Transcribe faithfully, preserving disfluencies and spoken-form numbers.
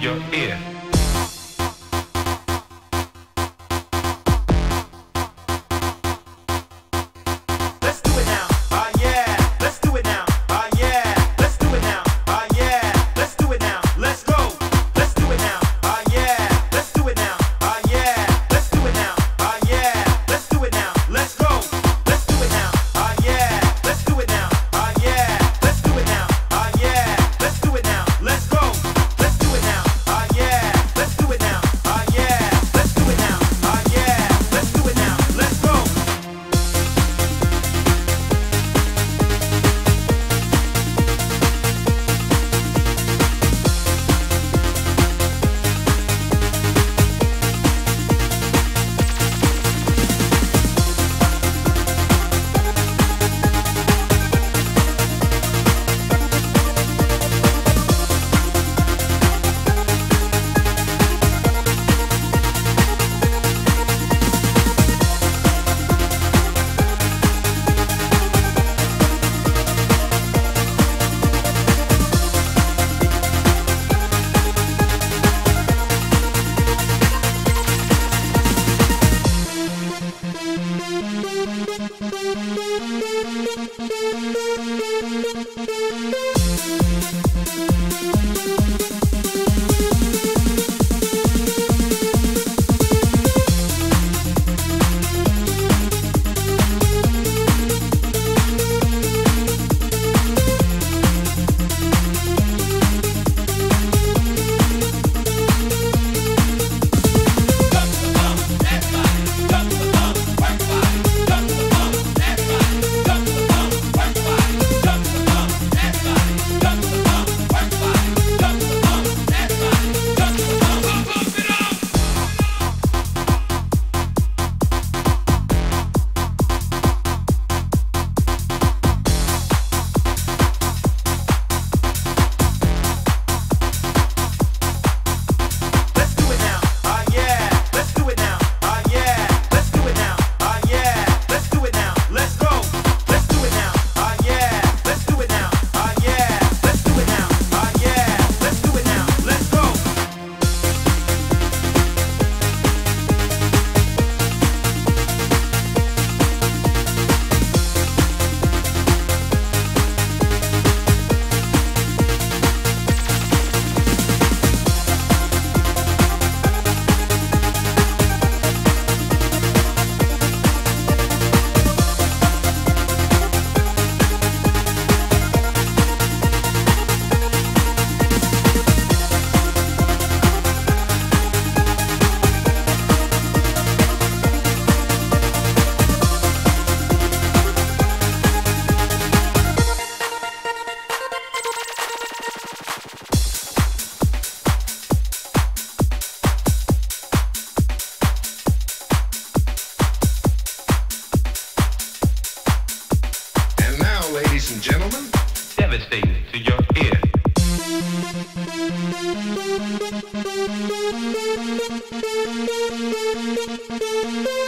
your ear. Let's do it now. Ah yeah. Let's do it now. Ah yeah. Let's do it now. Ah yeah. Let's do it now. Let's go. Let's do it now. Ah yeah. Let's do it now. Ah yeah. Let's do it now. Ah yeah. Let's do it now. Let's go. Let's do it now. Ah yeah. Let's do it now. Ah yeah. Let's do it now. Ah yeah. Let's do it now. Let's go. Let's do it now. Ah yeah. Let's do it now. Ah yeah. Let's do it now. Ah yeah. Let's do it now. Let's go. Let's do it now. Ah yeah. Let's do it now. Ah yeah. Let's do it now. Ah yeah. Let's do it now. Let's go. Let's do it now. Ah yeah. Let's do it now. Ah yeah. Let's do it now. Ah yeah. Let's do it now. Let's go. And now, ladies and gentlemen, Devastating to your ear. Let's